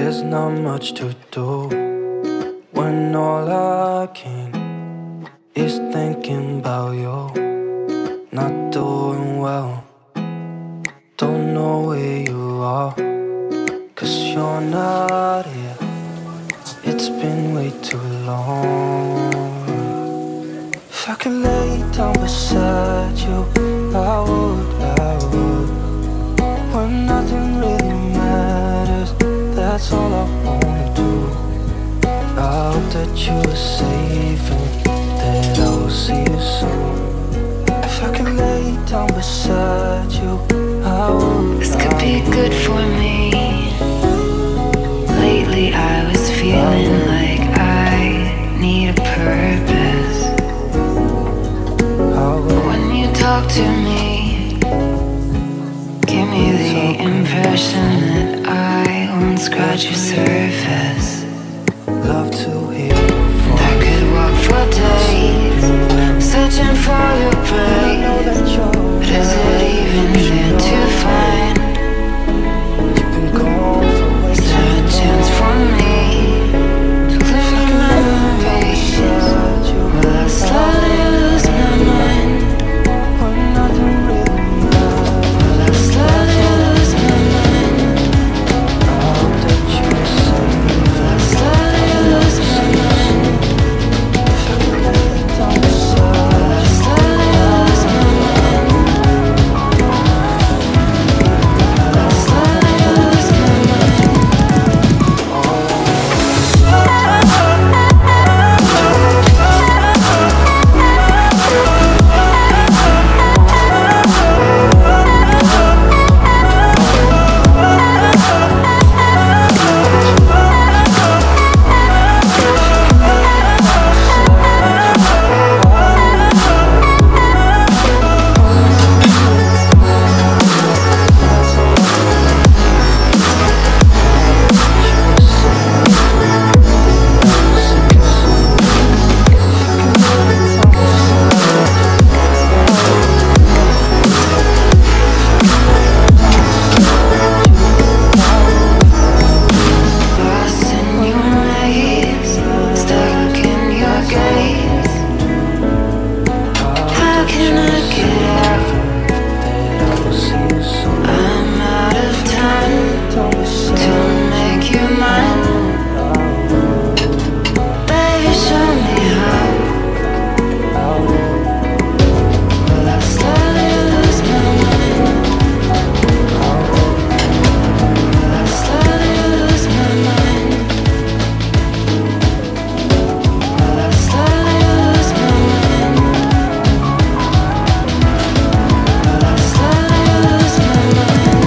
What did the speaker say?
There's not much to do when all I can is thinking about you. Not doing well, don't know where you are, 'cause you're not here. It's been way too long. If I could lay down beside you, I would. When nothing really matters, that's all I wanna do. I hope that you are safe and that I will see you soon. If I could lay down beside you, I would. This could be good for me. Lately I was feeling like I need a purpose. When you talk to me, give me the impression that I won't scratch your surface. Love to hear your voice. I could walk for days, searching for your place. But is it even there to find? You've been gone for way Is there a chance for me to live in memories? Will I slowly lose my mind? when nothing really matters. Will I slowly lose my mind? I hope that you are safe. Will I slowly lose my mind? If I could lay down beside Will I slowly lose my mind? Will I slowly lose my mind? Lost in your maze, stuck in your gaze. How can I get out? I'm out of time to make you mine. Baby, show me how. Will I slowly lose my mind? Will I slowly lose my mind? Will I slowly lose my mind? Will I slowly lose my mind?